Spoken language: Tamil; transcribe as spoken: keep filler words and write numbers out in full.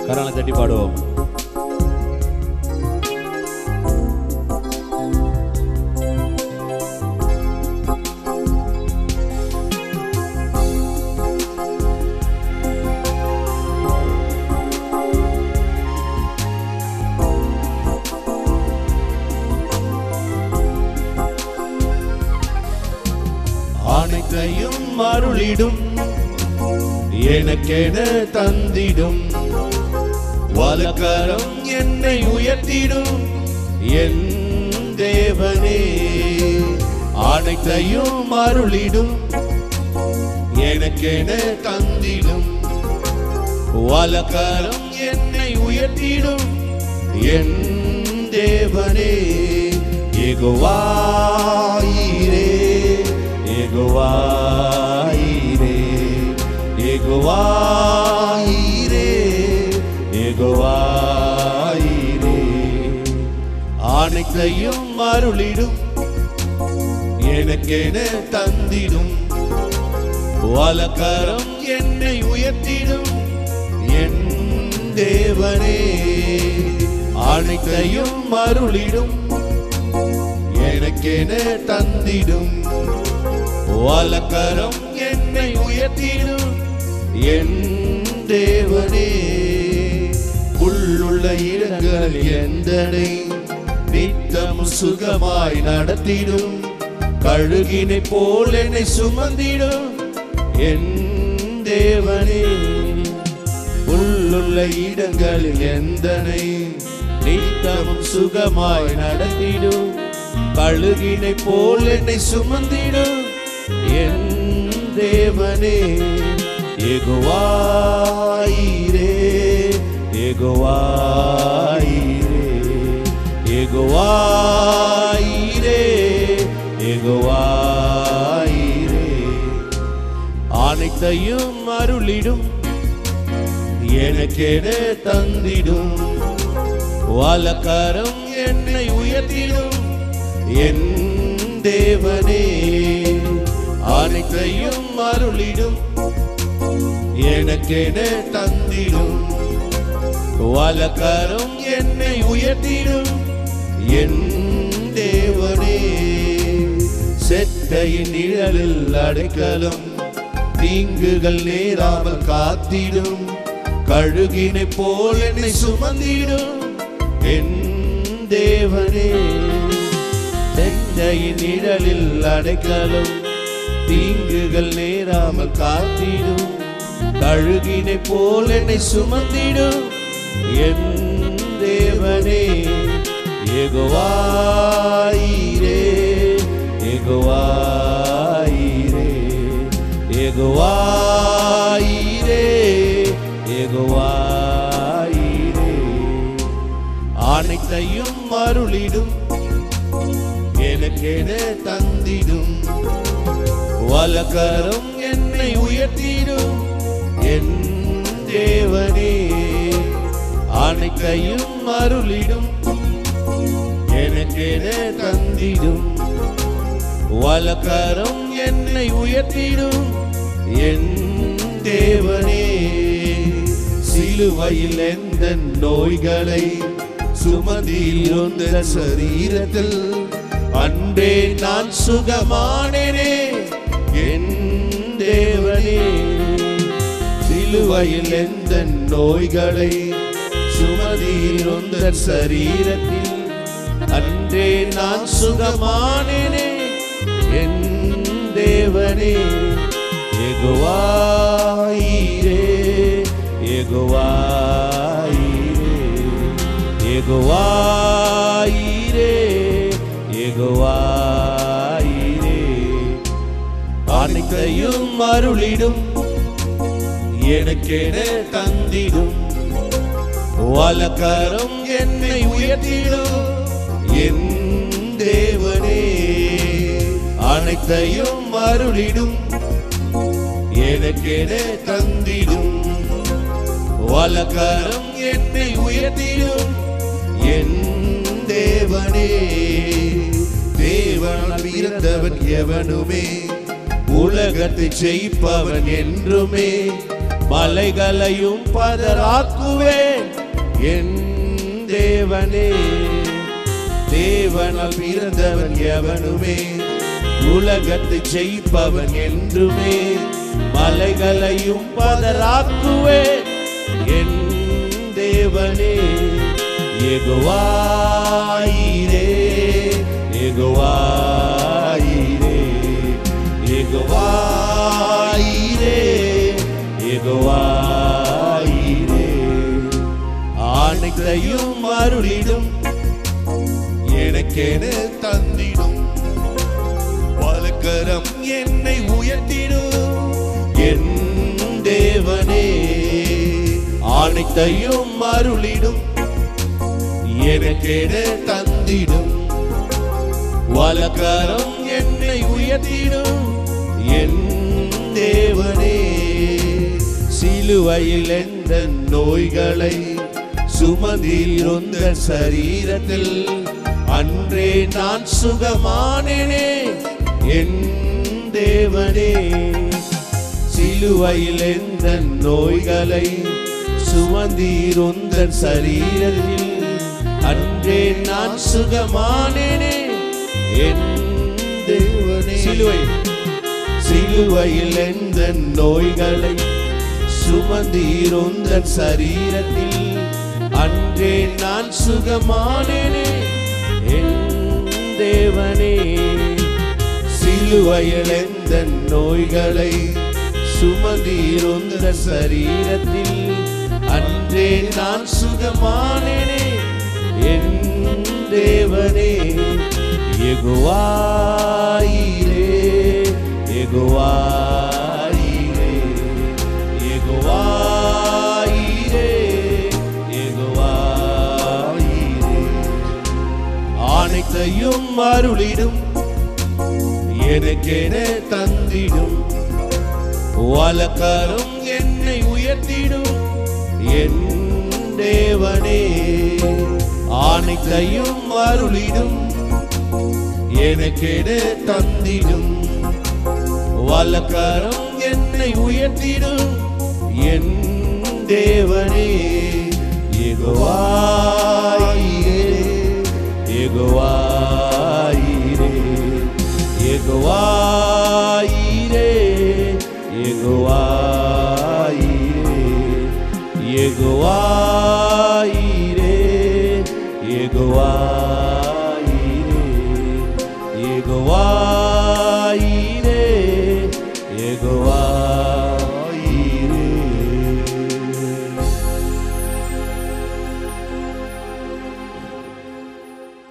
கரங்களை தட்டி பாடுவோம். அனைத்தையும் அருளிடும் எனக்கென தந்திடும் வலக்கரம் என்னை உயர்த்திடும் என் தேவனே. அனைத்தையும் அருளிடும் எனக்கென தந்திடும் வலக்கரம் என்னை உயர்த்திடும் என் தேவனே. யெகோவா ஈரே, யெகோவா ஈரே, யெகோவா ஈரே, யெகோவா ஈரே. அனைத்தையும் அருளிடும் எனக்கென தந்திடும் வலக்கரம் என்னை உயர்த்திடும் என் தேவனே. அனைத்தையும் அருளிடும் எனக்கென தந்திடும் வலக்கரம் என்னை உயர்த்திடும் என் தேவனே. உள்ளுள்ள இடங்கள் எந்தனை நித்தம் சுகமாய் நடத்திடும் கழுகினை போல் என்னை சுமந்திடும் என் தேவனே. உள்ளுள்ள இடங்களில் எந்தனை நித்தம் சுகமாய் நடத்திடும் கழுகினை போல் என்னை சுமந்திடும் என் தேவனே. யெகோவா ஈரே, யெகோவா ஈரே, யெகோவா ஈரே, யெகோவா ஈரே. அனைத்தையும் அருளிடும் எனக்கென தந்திடும் வலக்கரம் என்னை உயர்த்திடும் என் தேவனே. அனைத்தையும் அருளிடும் எனக்கென தந்திடும் வலக்கரம் என்னை உயர்த்திடும் என் தேவனே. செட்டையின் நிழலில் அடைக்கலும் தீங்குகள் நேராமல் காத்திடும் கழுகினை போல் என்னை சுமந்திடும் என் தேவனே. செட்டையின் நிழலில் அடைக்கலும் தீங்குகள் நேராமல் காத்திடும் கழுகினை போல் என்னை சுமந்திடும் என் தேவனே. யெகோவா ஈரே, யெகோவா ஈரே, யெகோவா ஈரே, யெகோவா ஈரே. அனைத்தையும் அருளிடும் எனக்கென தந்திடும் வலக்கரம் என்னை உயர்த்திடும் என் தேவனே. அனைத்தையும் அருளிடும் எனக்கென தந்திடும் வலக்கரம் என்னை உயர்த்திடும் என் தேவனே. சிலுவையில் எந்த நோய்களை சுமந்திருந்த சரீரத்தில் அன்றே நான் சுகமானேனே என் தேவனே. சிலுவையில் எந்த நோய்களை சுமந்திருந்த சரீரத்தில் அன்றே நான் சுகமானேனே என் தேவனே. யெகோவா ஈரே, யெகோவா ஈரே, யெகோவா ஈரே, யெகோவா ஈரே. அனைத்தையும் அருளிடும் எனக்கென தந்திடும் வலக்கரம் என்னை உயர்த்திடும் என் தேவனே. அனைத்தையும் அருளிடும் எனக்கென தந்திடும் வலக்கரம் என்னை உயர்த்திடும் என் தேவனே. தேவனால் பிறந்தவன் எவனுமே உலகத்தை ஜெயிப்பவன் என்றுமே மலைகளையும் பதராக்குவேன் என் தேவனே. தேவனால் பிறந்தவன் எவனுமே உலகத்தை ஜெயிப்பவன் என்றுமே. மலைகளையும் பதராக்குவேன் என் தேவனே. யெகோவாயிரே யெகோவாயிரே யெகோவாயிரே யெகோவாயிரே. அனைத்தையும் அருளிடும் எனக்கென தந்திடும். வலக்கரம் என்னை உயர்த்திடும் என் தேவனே. அனைத்தையும் அருளிடும் எனக்கென தந்திடும். வலக்கரம் என்னை உயர்த்திடும் என் தேவனே. சிலுவையில் எந்த நோய்களை சுமந்தீருந்த சரீரத்தில் அன்றே நான் சுகமானேனே என் தேவனே. சிலுவையில் எந்த நோய்களை சுமந்தீருந்த சரீரத்தில் அன்றே நான் சுகமானேனே என் தேவனே. சிலுவை சிலுவையில் எந்த நோய்களை சுமந்தீருந்த சரீரத்தில் அன்றே நான் சுகமானேனே என் தேவனே. சிலுவையில் எந்த நோய்களை சுமந்தீருந்த சரீரத்தில் அன்றே நான் சுகமானேனே என் தேவனே. யெகோவாயிரே யெகோவாயிரே யெகோவாயிரே யெகோவாயிரே. அனைத்தையும் அருளிடும் எனக்கென தந்திடும். வலக்கரம் என்னை உயர்த்திடும் என் தேவனே. அனைத்தையும் அருளிடும் எனக்கென தந்திடும். வலக்கரம் என்னை உயர்த்திடும் என் தேவனே. யெகோவாயிரே யெகோவாயிரே யெகோவாயிரே யெகோவாயிரே யெகோவாயிரே யெகோவாயிரே.